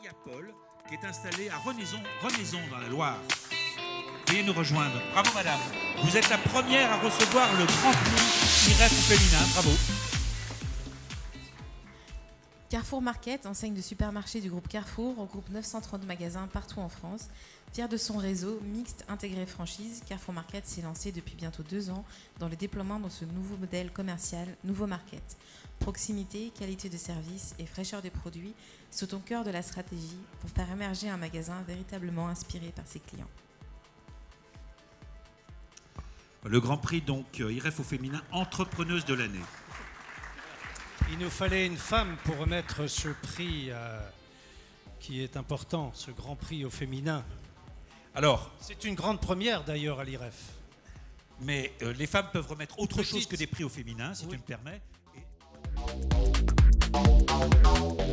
Maria Paul, qui est installée à Renaison dans la Loire. Veuillez nous rejoindre. Bravo madame. Vous êtes la première à recevoir le grand prix IREF féminin. Bravo. Carrefour Market, enseigne de supermarché du groupe Carrefour, regroupe 930 magasins partout en France. Fier de son réseau mixte intégré franchise, Carrefour Market s'est lancé depuis bientôt 2 ans dans le déploiement de ce nouveau modèle commercial Nouveau Market. Proximité, qualité de service et fraîcheur des produits sont au cœur de la stratégie pour faire émerger un magasin véritablement inspiré par ses clients. Le grand prix donc IREF au féminin, entrepreneuse de l'année. Il nous fallait une femme pour remettre ce prix qui est important, ce grand prix au féminin. Alors, c'est une grande première d'ailleurs à l'IREF. Mais les femmes peuvent remettre autre chose que des prix au féminin, si tu me permets.